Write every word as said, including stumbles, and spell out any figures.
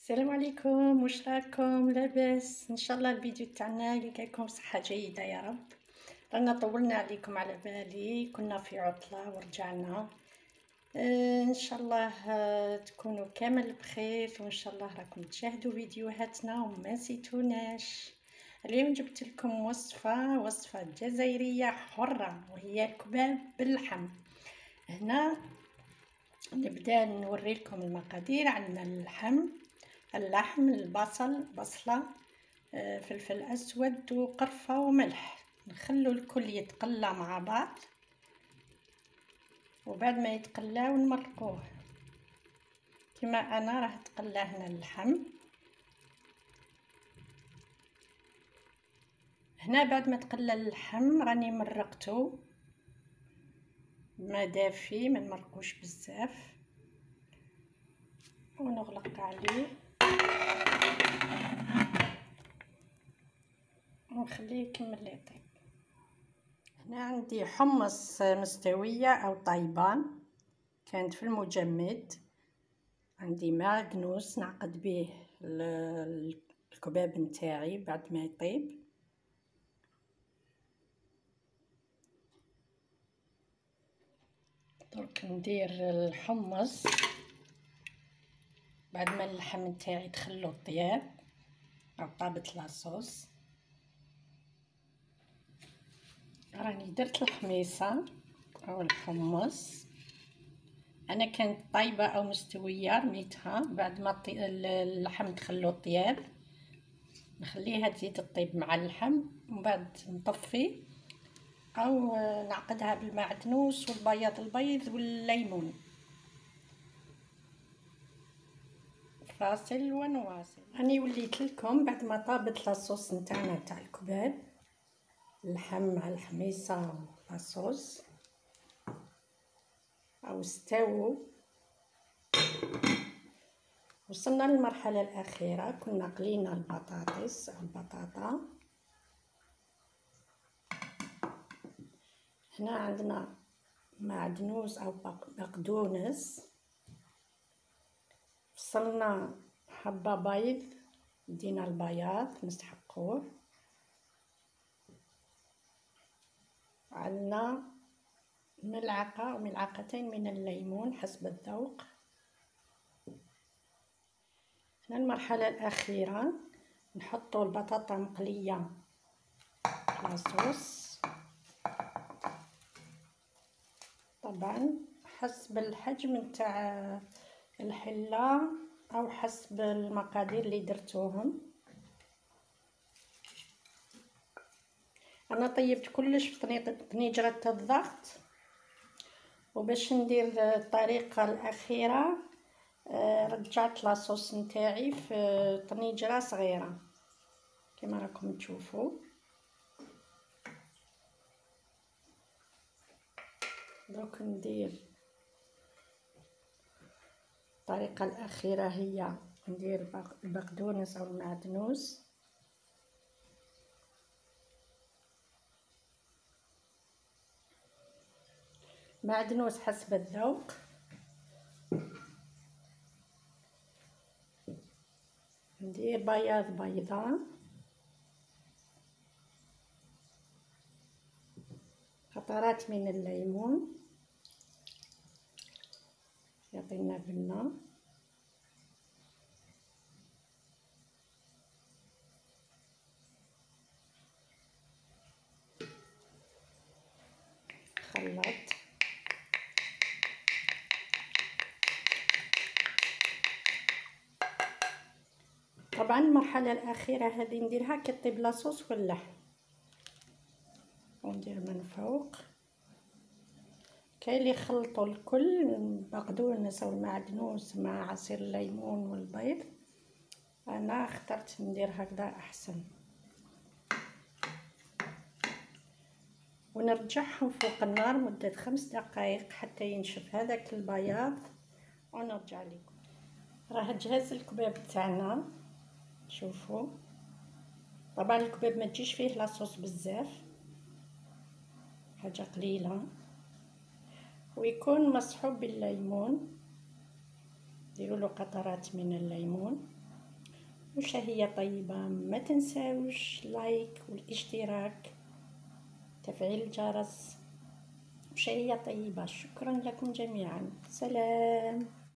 السلام عليكم، واش راكم؟ لاباس؟ ان شاء الله الفيديو تاعنا يلقاكم صحه جيده يا رب. رانا طولنا عليكم على بالي، كنا في عطله ورجعنا. آه ان شاء الله آه تكونوا كامل بخير، وان شاء الله راكم تشاهدوا فيديوهاتنا وما نسيتوناش. اليوم جبت لكم وصفه وصفه جزائريه حره، وهي كباب باللحم. هنا نبدا نوري لكم المقادير. عندنا اللحم اللحم البصل بصله آه، فلفل اسود وقرفه وملح. نخلو الكل يتقلى مع بعض، وبعد ما يتقلى ونمرقوه كما انا راح تقلى هنا اللحم. هنا بعد ما تقلى اللحم راني مرقته ما دافي، ما نمرقوش بزاف، ونغلق عليه ونخليه يكمل يطيب. هنا عندي حمص مستوية او طيبان كانت في المجمد. عندي ماغنوس نعقد به الكباب نتاعي بعد ما يطيب. درك ندير الحمص بعد ما اللحم نتاعي تخلو طياب او طابت لاصوص. راني درت الحميصه او الحمص، انا كانت طايبه او مستويه رميتها بعد ما اللحم تخلو طياب، نخليها تزيد تطيب مع اللحم ومن بعد نطفي او نعقدها بالمعدنوس والبياض البيض والليمون. فاصل ونواصل. راني وليت لكم بعد ما طابت لاصوص نتاعنا تاع الكباب، اللحم مع الحميصه لاصوص او استووا. وصلنا للمرحله الاخيره، كنا قلينا البطاطس او البطاطا. هنا عندنا معدنوس او بقدونس، فصلنا حبه بيض دينا البياض نسحقوه. عندنا ملعقه او ملعقتين من الليمون حسب الذوق. هنا المرحله الاخيره نحطوا البطاطا مقليه لاصوص، طبعا حسب الحجم نتاع الحله او حسب المقادير اللي درتوهم. انا طيبت كلش في طنجره الضغط، وباش ندير الطريقه الاخيره رجعت لاصوص نتاعي في طنجره صغيره كما راكم تشوفوا. دوك ندير الطريقه الاخيره، هي ندير البقدونس او المعدنوس. معدنوس حسب الذوق. ندير بياض بيضاء، قطرات من الليمون يعطينا بنة، خلط. طبعا المرحله الاخيره هذه نديرها كي طيب لاصوص واللحم، وندير من فوق. كاين اللي يخلطوا الكل، البقدونس او المعدنوس مع عصير الليمون والبيض، انا اخترت ندير هكذا احسن. ونرجعهم فوق النار مده خمس دقائق حتى ينشف هذاك البياض، ونرجع لكم. راه جهز الكباب تاعنا، شوفوا. طبعا الكباب ما تجيش فيه لاصوص بزاف، حاجه قليله، ويكون مصحوب بالليمون. ديروا له قطرات من الليمون. وشهية طيبة. ما تنساوش لايك والاشتراك، تفعيل الجرس، وشهية طيبة. شكرا لكم جميعا. سلام.